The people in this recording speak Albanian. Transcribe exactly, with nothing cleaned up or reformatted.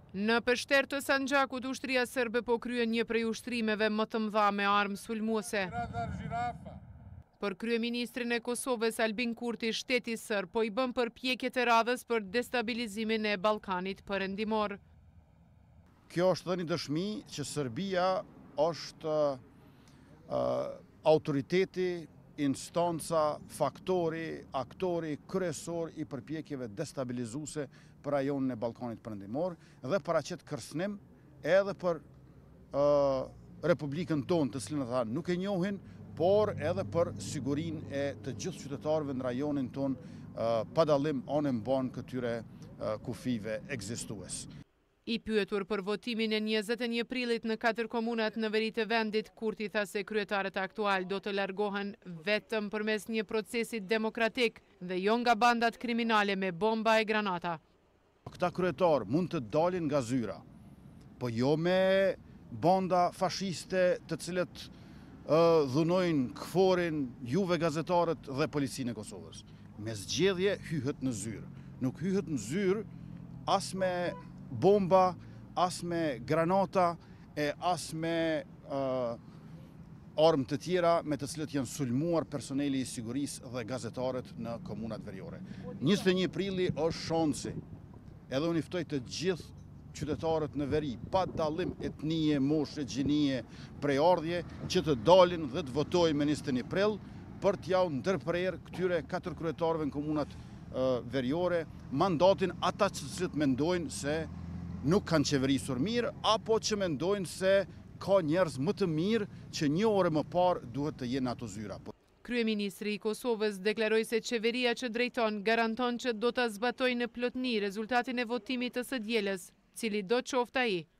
Në peshter të Sanxhakut, ushtria serbe po kryen një prej ushtrimeve më të mëdha me armë sulmuese. Për kryeministrin e Kosovës Albin Kurti, shteti serb po i bën përpjekje të radhës për destabilizimin e Ballkanit Perëndimor. Kjo është dhe një dëshmi që Serbia është uh, autoriteti, instanca, faktori, aktori, kryesor i përpjekjeve destabilizuese për rajonin e Ballkanit Perëndimor dhe paraqet kërcënim edhe për uh, Republikën tonë, të cilën ata nuk e njohin, por edhe për sigurinë e të gjithë qytetarëve në rajonin tonë, uh, pa dallim anë mban këtyre uh, kufive ekzistues. I pyetur për votimin e njëzet e një prillit në katër komunat në veri të vendit, Kurti tha se kryetarët aktual do të largohen vetëm përmes një procesi demokratik dhe jo nga bandat kriminale me bomba e granata. Këta kryetarë mund të dalin nga zyra, po jo me banda fashiste të cilët uh, dhunojnë, këforin juve gazetarët dhe policinë e Kosovës. Me zgjedhje hyhet në zyrë. Nuk hyhet në zyrë as me bomba, as me granata e as me uh, armë të tjera me të cilët janë sulmuar personeli i sigurisë dhe gazetarët në komunat veriore. njëzet e një prilli është shansi, edhe unë i ftoj të gjithë qytetarët në veri, pa dallim etnie, moshe, gjinie, prejardhje, që të dalin dhe të votojnë me njëzet e një prill për t'jau ndërprer këtyre katër kryetarëve në komunat uh, veriore mandatin ata që të mendojnë se nuk kanë qeverisur mirë, apo që mendojnë se ka njerëz më të mirë që një orë më parë duhet të jenë ato zyra. Kryeministri i Kosovës deklaroi se qeveria që drejton garanton që do ta zbatojë në plotësi rezultatin e votimit të së dielës, cili do qoftë ai.